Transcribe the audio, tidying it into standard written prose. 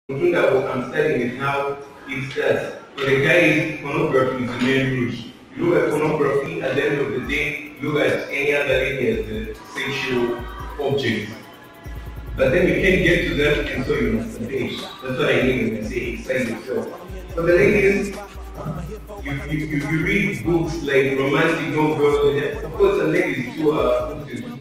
Something that what I'm studying is how it starts. For the guy, is pornography is the main route. You look at pornography, at the end of the day, you look at any other lady as a sexual object. But then you can't get to them, and so you must engage. That's what I mean when I say excite yourself. For the ladies, you read books like romantic novels. Of course, the ladies too are hooked into